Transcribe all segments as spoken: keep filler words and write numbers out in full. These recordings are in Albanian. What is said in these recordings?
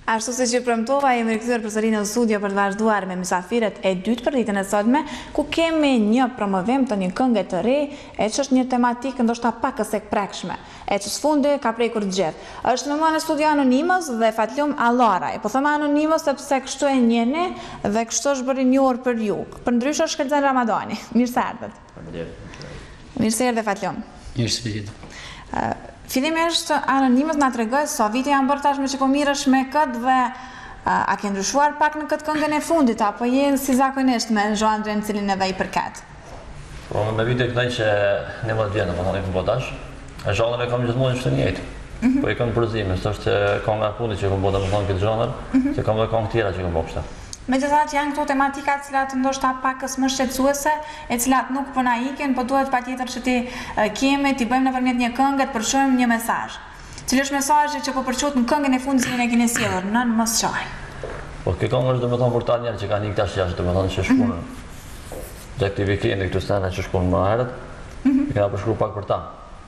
Ashtu se që premtova, jemi rikthyer përsëri në studio për të vazhduar me mysafiret e dytë për ditën e sotme, ku kemi një promovim të një këngë të re, e që është një tematikë ndoshta pak e prekshme, e që sfundi ka prekur gjithë. Është në më në studio Anonimos dhe Fatlum Allaraj. Po thëmë Anonimos sepse kështu e njeni dhe kështu është bërë një orë për ju. Për ndryshë është Shkelzen Ramadani. Mirë se erdhët. Mirë se erdhe Fatlum. Mirë se erdhe. Fillimisht Anonimos na tregoj sa vite janë bërë tashmë që po mirësh me këtë dhe a ke ndryshuar pak në këtë këngën e fundit apo jenë si zakonisht me zhanrin cilin edhe i përket? Po me vite këtaj që një më të vjenë, më thonë i këmë botash, e zhanër e kam gjithmonë që të njëjtë. Po i këmë përzime, së është kënga e fundit që këmë bota më thonë këtë zhanër, që kam dhe këngë tjera që këmë bokshta. Megjithatë janë këto tematika cilat ndoshta pakës më shqetësuese, e cilat nuk po na ikin, po duhet patjetër që ti kemi, ti bëjmë nëpërmjet një këngë, të përshojmë një mesazh. Cili është mesazhi që po përçohet në këngën e fundit që ne keni sjellur, nën mos çaj. Po kjo këngë është domethënë për ta njerëz që kanë ikë tash jashtë, domethënë që shkuan. Dhe këti vikendi këtu stana që shkuan më herët, i kena përshkruar pak për ta.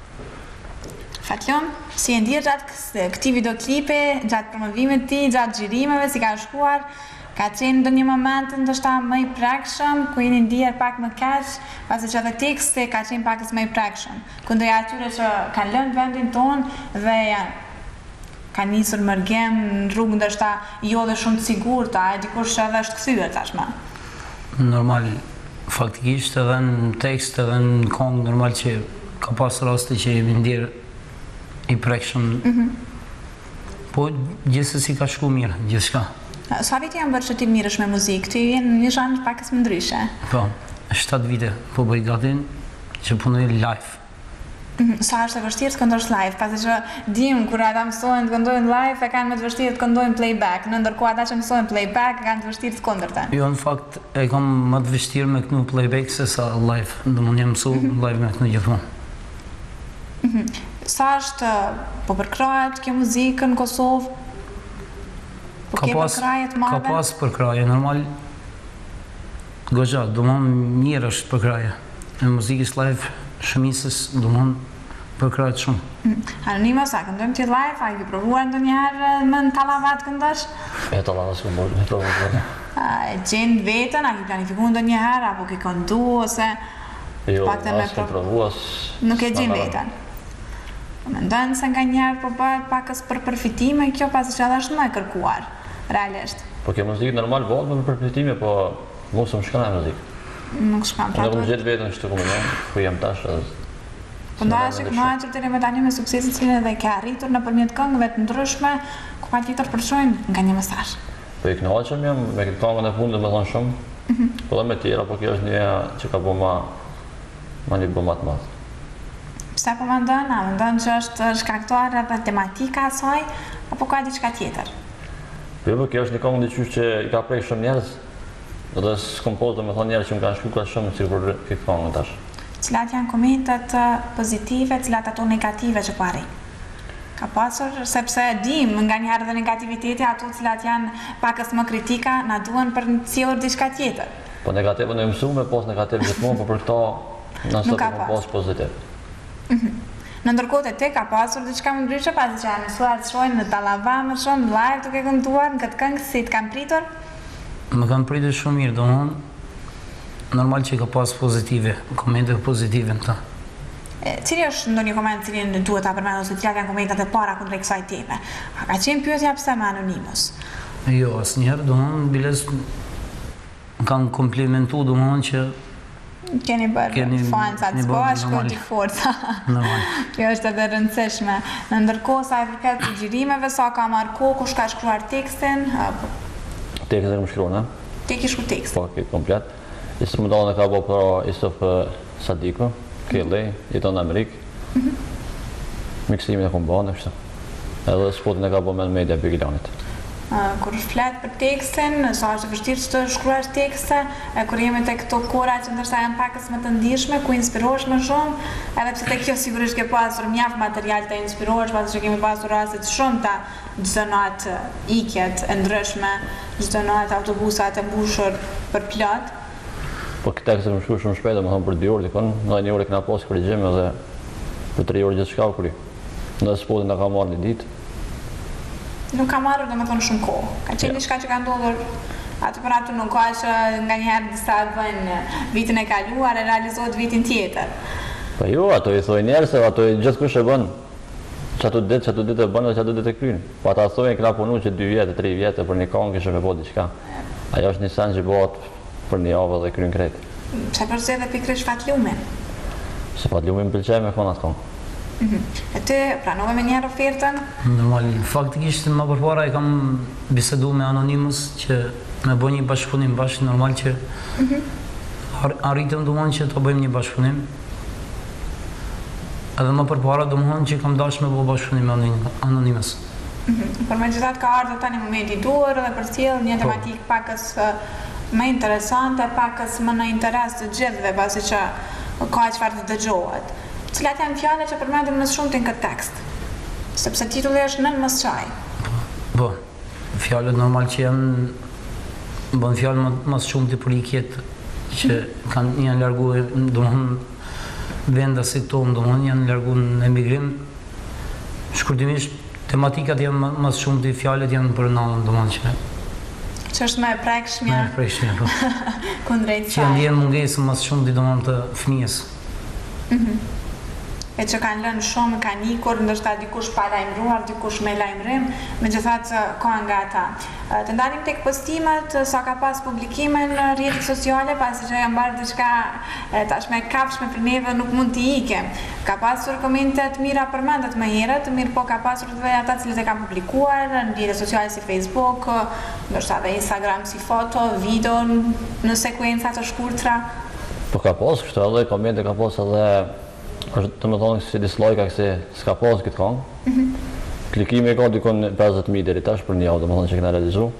Fatlum, si e ndjer gjatë këtij videoklipi, gjatë promovimit të tij, gjatë xhirimeve, si ka shkuar? Ka qenë ndonjë moment ndoshta më i prekshëm, ku jeni ndier pak më keq, pasi që edhe teksti ka qenë pakës më i prekshëm. Kundër atyre që kanë lënë vendin tonë dhe janë kanë nisur mërgjem në rrugë ndoshta jo dhe shumë të sigurta, e dikush edhe është kthyer tashmë. Normal, faktikisht edhe në tekst edhe në këngë normal që ka pas raste që jemi ndier i prekshëm. Po gjithsesi ka shku mirë, gjithçka. Sa vite janë bërë që ti mirësh me muzikë? Ty jenë një zhanër pakës më ndryshe? Po, shtatë vite po bëj gatin që punoj live. Sa është e vështirë të këndosh live? Pasi që dim, kur ata mësojnë të këndojnë live, e kanë më të vështirë të këndojnë playback, në ndërkohë ata që mësojnë playback, kanë të vështirë të këndërte. Jo, në fakt, e kam më të vështirë me kënu playback se sa live, dhe mund jam mësu live me kënu gjithmonë. Sa është po përkrahet kjo muzikë në Kosovë? Ka pas, ka pas përkraje, normal goxha, do më mirë është përkraje. E muzikës live shumisës do më përkrajet shumë. Anonimos, a këndojmë ti live, a i provuar ndo njëherë më në Talavat këndosh? E Talavat s'ku bërë, e provuar. E qenë vetën, a ki planifiku ndo njëherë, apo ki këndu, ose... Jo, asë provuar... Nuk e gjenë vetën. Me ndonë se nga njëherë po bëhet pakës për përfitime, kjo pasi që edhe është më e kërkuar, realisht. Po kjo muzikë normal bëhet me përfitime, po mu së më shkana e muzikë. Nuk shkana, pra të... Në gjithë vetën që të këmë njën, ku jem tash edhe... Po nda është që këma që të rime tani me suksesin cilin edhe ke arritur në përmjet këngëve të ndryshme, ku pa tjetër përshojnë nga një mesazh. Po i kënaqëm jam me këtë këngën e fundit me thonë shumë, po dhe me tjera, po kjo është një që ka bo ma një bo ma të madhë. Pse po më ndonë, a më ndonë që është shkaktuar edhe tematika asaj, apo ka diçka tjetër? Po jo, kjo është një këngë diqysh që i ka prej shumë njerëz, dhe s'kom posë dhe me thonë njerëz që më kanë shku ka shumë si për këtë këngë tash. Cilat janë komentet pozitive, cilat ato negative që pari? Ka pasur, sepse dim nga njëherë dhe negativiteti, ato cilat janë pakës më kritika, na duhen për në cilër diçka tjetër. Po negative në mësu me posë negative gjithmonë, po për këto nësë të më posë pozitiv. Në ndërkohë e te ka pasur diçka më ndryshe, pasi që janë mësuar të shojnë në Talava më shumë, live duke kënduar në këtë këngë, si të kanë pritur? Më kanë pritur shumë mirë, do mënë, normal që ka pas pozitive, komente pozitive në ta. Cili është ndo një koment cilin duhet ta përmend, ose cilat janë komentat e para kundër kësaj teme? A ka qenë pyetja pse me Anonimos? Jo, asnjëherë, do mënë, biles më kanë komplimentu, do mënë që keni bërë fanca të s'po, shkoti forca. Kjo është edhe rëndësishme. Në ndërkohë, sa e përket të gjirimeve, sa ka marko, kush ka shkruar tekstin? Tekstin e më shkruar, ne? Te ki shkru tekstin? Po, këtë komplet. Isë më dalën e ka bo për Isof Sadiko, Kelly, jeton në Amerikë. Miksimin e këmë bënë, kështë. Edhe spotin e ka bo me në media Bigilanit. Kur flet për tekstin, sa është vështirë që të shkruash tekste, kur jemi të këto kora që ndërsa janë pakës më të ndihshme, ku inspirohesh më shumë, edhe pse të kjo sigurisht ke pasur mjaft material të inspirohesh, pasi që kemi pasur rastet shumë ta çdo natë ikjet e ndryshme, çdo natë autobusat e mbushur për plot. Po këtë tekste më shkruaj shumë shpejt, domethënë për dy orë dikon, në një orë kena pas korrigjim edhe për tre orë gjithçka u kry. Në spotin na ka marrë një ditë. Nuk ka marrë domethënë shumë kohë. Ka qenë diçka që ka ndodhur aty për aty, nuk ka që nganjëherë disa bëjnë vitin e kaluar e realizohet vitin tjetër. Po jo, ato i thoi njerëz se ato gjithkush e bën. Çato ditë, çato ditë e bën, çato ditë e kryen. Po ata thonë kena punuar që dy vjet, tre vjet për një këngë kishte me bë diçka. Ajo është një sen që bëhet për një javë dhe kryen krejt. Çfarë përzgjedhe pikërisht Fatlumin? Se Fatlumin pëlqej me kon atë këngë. E ty pranove me njerë ofertën? Normal, faktikisht më përpara e kam bisedu me Anonymous që me bëj një bashkëpunim bashkë, normal që arritëm domthonjë që të bëjmë një bashkëpunim. Edhe më përpara domthonjë që kam dashur me bëj bashkëpunim me Anonymous. Por megjithatë ka ardhur tani momenti i duhur dhe për sjell një tematikë pakës më interesante, pakës më në interes të gjithëve, pasi që ka çfarë të dëgjohet. Cilat janë fjalët që përmendin më shumë në këtë tekst? Sepse titulli është Nën mos çaj. Po, fjalët normal që janë bën fjalë më, më shumë të përikjet që kanë janë larguar, domthonjë venda si tonë, domthonjë janë larguar në emigrim. Shkurtimisht tematikat janë më, më shumë të fjalët janë për nënën, domthonjë që që është më e prekshmja. Më e prekshmja, po. Kundrejt që janë ndjen mungesë më shumë të domthonjë të fëmijës. E që kanë lënë shumë, kanë ikur, ndoshta dikush pa lajmëruar, dikush me lajmërim, megjithatë ka nga ata. Të ndalim tek postimet, sa ka pas publikime në rrjetet sociale, pasi që janë bërë diçka tashme kafshme për neve, nuk mund t'i ikem. Ka pasur komente të mira përmendet më herët, mirë po ka pasur edhe ata cilët e kanë publikuar në rrjetet sociale si Facebook, ndoshta edhe Instagram si foto, video në sekuenca të shkurtra. Po ka pas kështu edhe komente, ka pas edhe është të më thonë si dislike-a kësi s'ka pas këtë këngë. Klikimi ka dikon pesëdhjetë mijë deri tash për një javë, domethënë që kena realizu.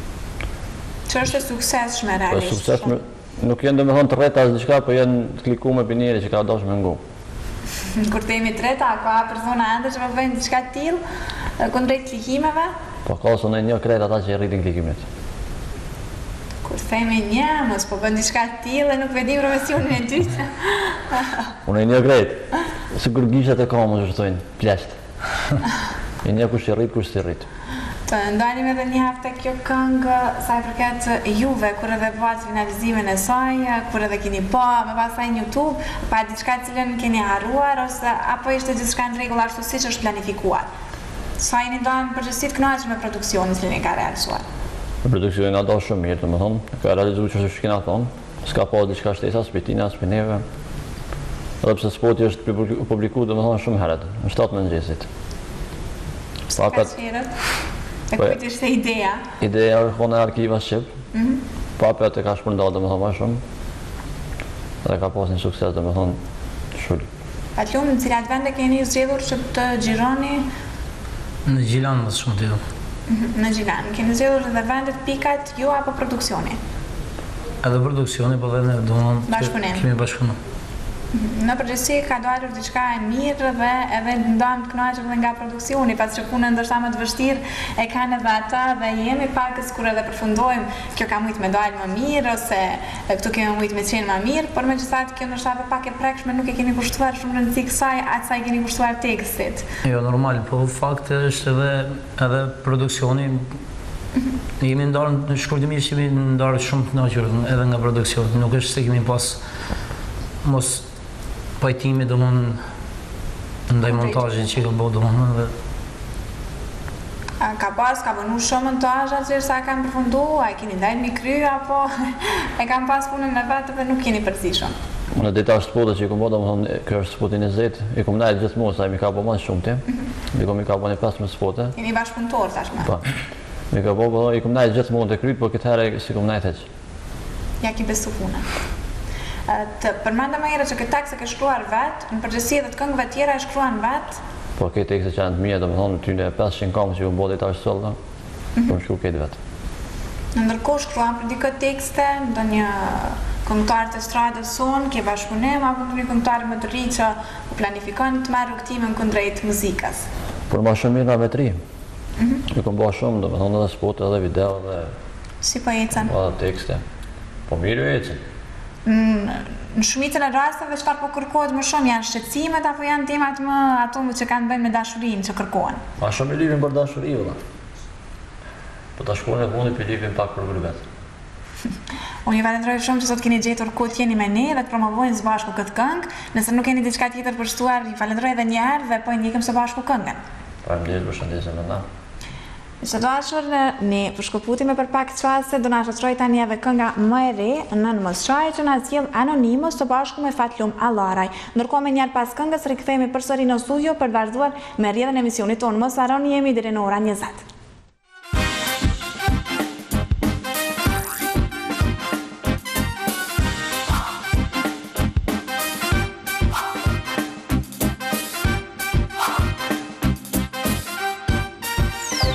Që është e suksesshme realisht? Është suksesshme, nuk janë domethënë të rreta as diçka, po janë klikuar për njëri që ka dashur me ngu. Kur themi të rreta, ka persona ende që bëjnë diçka të tillë kundrejt klikimeve? Po ka ose në një kret ata që i rritin klikimet. Kur themi një, mos po bën diçka të tillë, nuk vedi profesionin e dytë. Unë e një krejt, sigur gishtat e kamës është thojnë, plesht. E një kush i rrit, kush si rrit. Të ndalim edhe një herë tek kjo këngë, sa i përket juve, kur edhe bëhat finalizimin e saj, kur edhe keni pa, me pasaj në YouTube, pa diçka cilën keni harruar, ose apo ishte gjithçka në rregull ashtu siç është planifikuar. Sa jeni ndonë përgjithësi të kënaqur me produksionin që keni ka realizuar? Produksionin a do shumë mirë, domethënë, ka realizuar çështë që kena thonë. S'ka pas diçka shtesa, spitina, spineve. Edhe pse spoti është publikuar domethënë shumë herët, në shtatë mëngjesit. Pse ka herët? E kujt ishte ideja? Ideja është në arkiva shqip. Papi atë ka shpërndar domethënë më shumë. Dhe ka pas një sukses domethënë shumë. Fatlumin, në cilat vende keni zgjedhur që të xhironi? Në Gjilan më shumë të jo. Në Gjilan, keni zgjedhur edhe vendet pikat ju apo produksioni? Edhe produksioni, po dhe në domethënë bashkëpunim. Kemi bashkëpunim. Në përgjithësi ka dalur diçka e mirë dhe edhe ndonë të kënaqur edhe nga produksioni, pasi që punën ndoshta më të vështirë e kanë edhe ata dhe jemi pakës kur edhe përfundojmë, kjo ka mujt me dalë më mirë ose këtu kemi mujt me qenë më mirë, por megjithatë kjo ndoshta edhe pak e prekshme, nuk e keni kushtuar shumë rëndësi kësaj, atë sa i keni kushtuar tekstit. Jo, normal, po fakti është edhe edhe produksioni. Jemi ndarë, në shkurtimisht jemi ndarë shumë të kënaqur edhe nga produksioni, nuk është se kemi pas mos pajtimi domthonjë ndaj montazhit që ka bëu domthonjë dhe ka pas, ka bënu shumë montazha që sa kanë përfunduar, a keni ndajnë mi kry apo e kanë pas punën në vetë dhe nuk keni përzi shumë? Në dita spotet që i kom bëu domthonjë, kjo është spoti njëzet, i kom ndajt gjithmonë sa mi ka bëu më shumë ti. Mi kom i ka bëu pesëmbëdhjetë spote. Keni bashkëpunëtor tashmë. Po. Mi ka bëu, i kom ndajt gjithmonë të kryt, por këtë herë si kom ndajt hiç. Ja ki besu punën. Të përmenda më herë që këtë tekst e ke shkruar vetë, në përgjithësi edhe të këngëve tjera e shkruan vetë? Po këtë tekste që janë të mia, domethënë ty në pesëqind këngë që u bë dita solla, po shkruaj këtë vetë. Ndërkohë shkruan për dikë tekste, ndonjë këngëtar të estradës son, ke bashkëpunim apo një këngëtar më të ri që planifikon të marrë rrugtimin kundrejt muzikës? Por më shumë mirë me tri. I kom bërë shumë, domethënë edhe spot, edhe video, edhe si po ecën? Edhe tekste. Po mirë ecën. Në shumicën e rasteve çfarë po kërkohet më shumë, janë shqetësimet apo janë temat më ato që kanë bëjnë me dashurinë që kërkohen? Ma shumë i lidhin për dashuri, valla. Po ta shkruan e fundit për lipin pak për vetë. Unë ju falenderoj shumë që sot keni gjetur ku t'jeni me ne dhe të promovojnë së bashku këtë këngë. Nëse nuk keni diçka tjetër për shtuar, ju falenderoj edhe një herë dhe po i ndjekim së bashku këngën. Faleminderit për shëndetjen me na. Ishte dashur, ne përshkëputime për pak çaste, do na shoqëroj tani edhe kënga më e re, Nën mos shaj, që na sjell Anonymous së bashku me Fatlum Allaraj. Ndërkohë me njëherë pas këngës rikthehemi përsëri në studio për të vazhduar me rrjedhën e emisionit tonë. Mos harroni, jemi deri në orën njëzet.